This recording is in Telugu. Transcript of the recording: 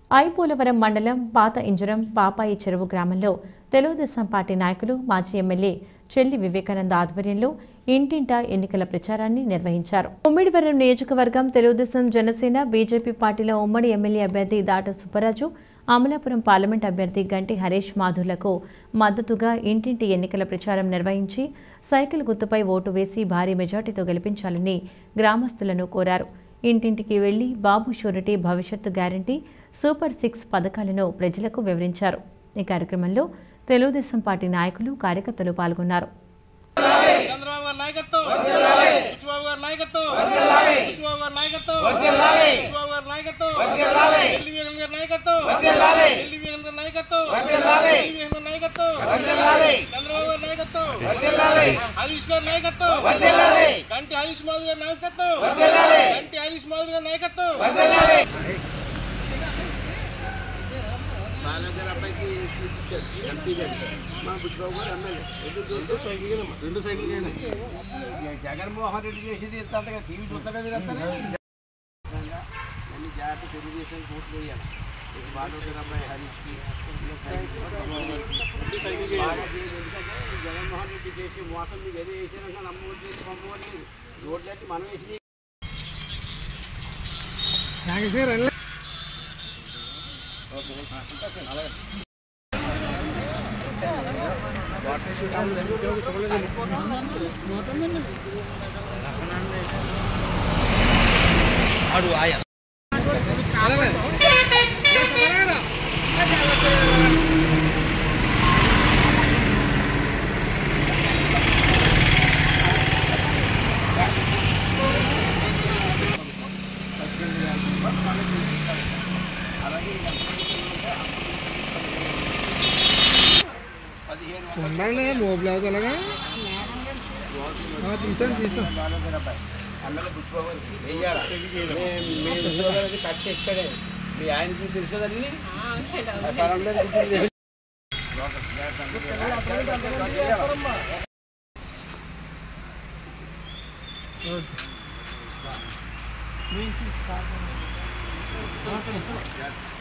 ఐపోలవరం మండలం పాత ఇంజరం పాపాయి చెరువు గ్రామంలో తెలుగుదేశం పార్టీ నాయకులు మాజీ ఎమ్మెల్యే చెల్లి వివేకానంద ఆధ్వర్యంలో ఇంటింటా ఎన్నికల ప్రచారాన్ని నిర్వహించారు. ఉమ్మిడివరం నియోజకవర్గం తెలుగుదేశం జనసేన బీజేపీ పార్టీల ఉమ్మడి ఎమ్మెల్యే అభ్యర్థి దాట సుబ్బరాజు, అమలాపురం పార్లమెంట్ అభ్యర్థి గంటి హరీష్ మాధుర్లకు మద్దతుగా ఇంటింటి ఎన్నికల ప్రచారం నిర్వహించి సైకిల్ గుర్తుపై ఓటు వేసి భారీ మెజార్టీతో గెలిపించాలని గ్రామస్తులను కోరారు. ఇంటింటికి వెళ్లి బాబు షూరిటీ భవిష్యత్తు గ్యారంటీ సూపర్ 6 పథకాలను ప్రజలకు వివరించారు. ఈ కార్యక్రమంలో తెలుగుదేశం పార్టీ నాయకులు కార్యకర్తలు పాల్గొన్నారు. జగన్మోహన్ రెడ్డి చేసేది టీవీ చూస్తాగా జాగ్రత్త తెలుగుదేశం ఓట్లు వేయాలి. బాగుంటుంది హరీష్కి జగన్మోహన్ రెడ్డి చేసి మోసం మీకు అదే వేసినాక నమ్మోటు చేసి పంపలేదు. రోడ్లు అయితే మనం వేసి ఆడు ఆయా मोबाइल అలాగా తీసాను ఎమ్మెల్యే పుచ్చుకోవాలి వేయాలి. కట్ చేస్తాడే మీ ఆయనకి తెలుసు కదండి. ఓకే